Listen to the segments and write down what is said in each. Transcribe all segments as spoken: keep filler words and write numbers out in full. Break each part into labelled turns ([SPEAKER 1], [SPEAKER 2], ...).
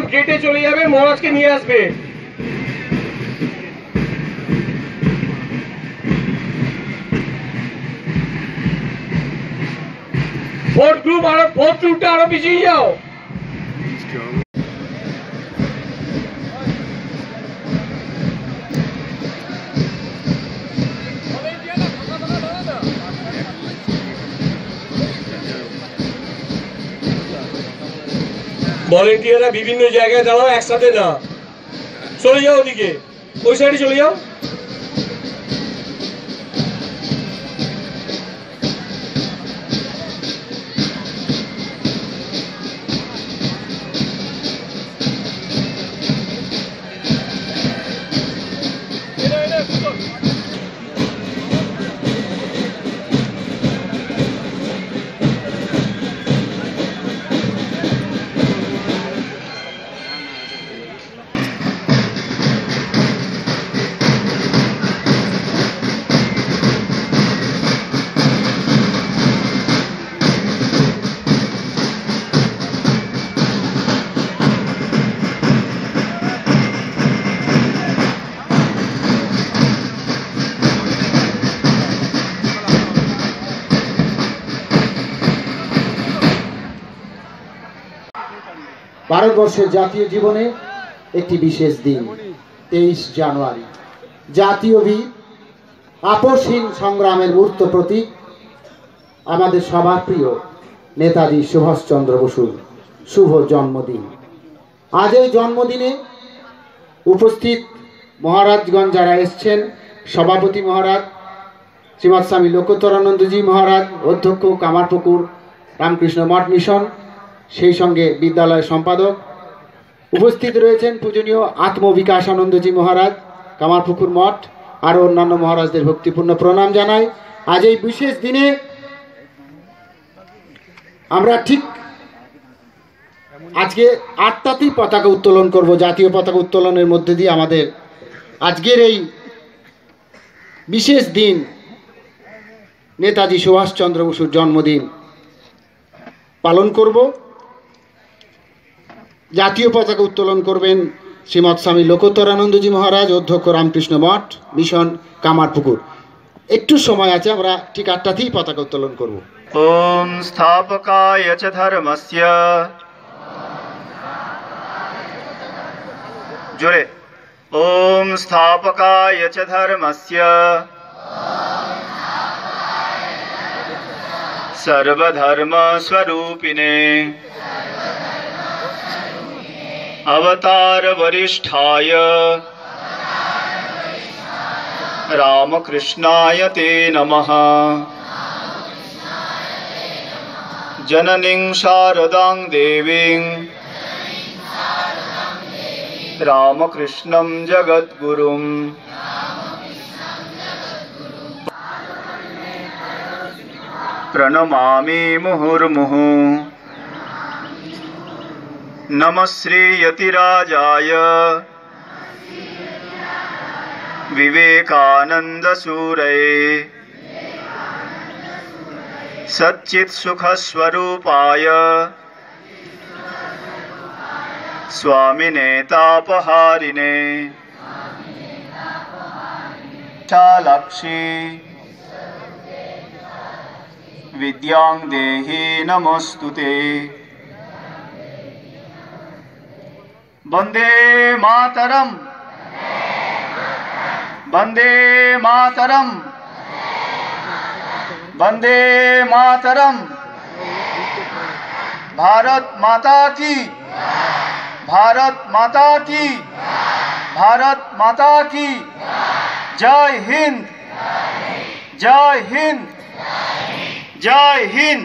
[SPEAKER 1] গেটে চলে যাবে, মহারাজকে নিয়ে আসবে। ফোর্থ গ্রুপ আরো ফোর্থ গ্রুপটা আরো পিছিয়ে যাও। ভলেন্টিয়াররা বিভিন্ন জায়গায় দাঁড়াও, একসাথে না, চলে যাও ওদিকে, ওই সাইডে চলে যাও।
[SPEAKER 2] ভারতবর্ষের জাতীয় জীবনে একটি বিশেষ দিন তেইশ জানুয়ারি, জাতীয় বীর আপসহীন সংগ্রামের মূর্ত প্রতীক আমাদের সবার প্রিয় নেতাজি সুভাষচন্দ্র বসুর শুভ জন্মদিন। আজ এই জন্মদিনে উপস্থিত মহারাজগণ যারা এসছেন, সভাপতি মহারাজ শ্রীমৎ স্বামী লোকোত্তরানন্দজি মহারাজ, অধ্যক্ষ কামারপুকুর রামকৃষ্ণ মঠ মিশন, সেই সঙ্গে বিদ্যালয়ের সম্পাদক, উপস্থিত রয়েছেন পূজনীয় আত্মবিকাশানন্দজি মহারাজ কামারপুকুর মঠ, আরও অন্যান্য মহারাজদের ভক্তিপূর্ণ প্রণাম জানাই। আজ এই বিশেষ দিনে আমরা ঠিক আজকে আটটাতেই পতাকা উত্তোলন করব। জাতীয় পতাকা উত্তোলনের মধ্যে দিয়ে আমাদের আজকের এই বিশেষ দিন নেতাজি সুভাষচন্দ্র বসুর জন্মদিন পালন করব। জাতীয় পতাকা উত্তোলন করবেন শ্রীমৎ স্বামী লোকোত্তরানন্দজি মহারাজ, অধ্যক্ষ রামকৃষ্ণ মঠ মিশন কামারপুকুর। একটু সময় আছে, আমরা ঠিক আটটাতেই পতাকা উত্তোলন করব।
[SPEAKER 3] ওম স্থাপকায় চ ধর্মস্য, জোরে, ওম স্থাপকায় চ ধর্মস্য সর্বধর্ম স্বরূপিণে अवतार वरिष्ठाय रामकृष्णाय ते नमः। जननीं शारदां देवीं रामकृष्णं जगद्गुरुं प्रणमामि मुहुर्मुहुः। नमः श्री यतिराजाय विवेकानंद सूरये सच्चित् सुख स्वरूपाय स्वामिने तापहारिणे चालाक्षी विद्यां देहि नमोस्तुते। वंदे मातरम, वंदे मातरम, वंदे मातरम। भारत माता की, भारत माता की, भारत माता की जय हिंद, जय हिंद, जय हिंद।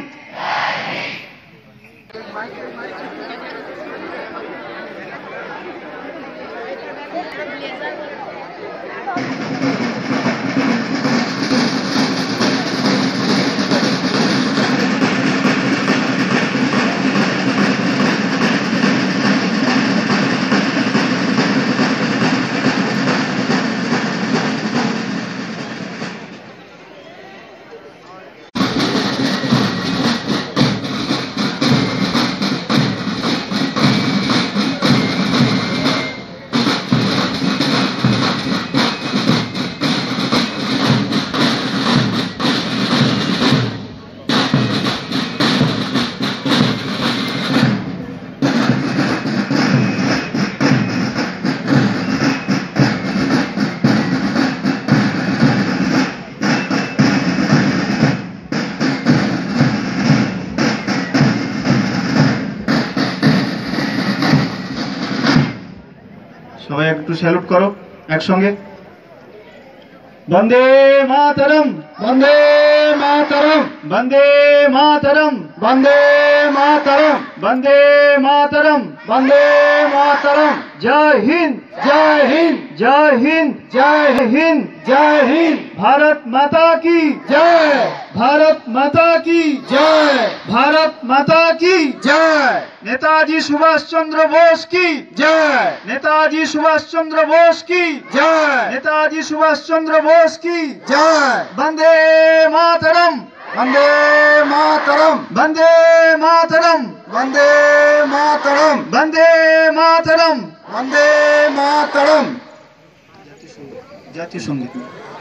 [SPEAKER 3] একটু স্যালুট করো একসঙ্গে। বন্দে মাতরম,
[SPEAKER 2] বন্দে মাতরম,
[SPEAKER 3] বন্দে মাতরম,
[SPEAKER 2] বন্দে মাতরম,
[SPEAKER 3] বন্দে মাতরম,
[SPEAKER 2] বন্দে মাতরম।
[SPEAKER 3] জয় হিন্দ,
[SPEAKER 2] জয় হিন্দ,
[SPEAKER 3] জয় হিন্দ,
[SPEAKER 2] জয়
[SPEAKER 3] হিন্দ।
[SPEAKER 2] জয় হিন্দ,
[SPEAKER 3] भारत माता की
[SPEAKER 2] জয়,
[SPEAKER 3] भारत माता की
[SPEAKER 2] জয়,
[SPEAKER 3] भारत माता की
[SPEAKER 2] জয়,
[SPEAKER 3] नेताजी सुभाष चंद्र बोस की
[SPEAKER 2] জয়,
[SPEAKER 3] नेताजी सुभाष चंद्र बोस की
[SPEAKER 2] জয়,
[SPEAKER 3] नेताजी सुभाष चंद्र बोस की
[SPEAKER 2] জয়।
[SPEAKER 3] वंदे मातरम,
[SPEAKER 2] বন্দে মাতরম,
[SPEAKER 3] वंदे मातरम,
[SPEAKER 2] বন্দে মাতরম,
[SPEAKER 3] वंदे मातरम।
[SPEAKER 2] বন্দে মাতরম।
[SPEAKER 3] জাতীয় সঙ্গীত।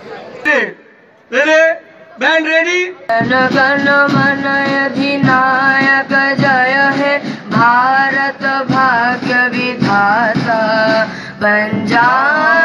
[SPEAKER 1] রে ব্যান্ড রেডি।
[SPEAKER 4] जन गण मन अधिनायक जय हे भारत भाग्य विधाता बन जा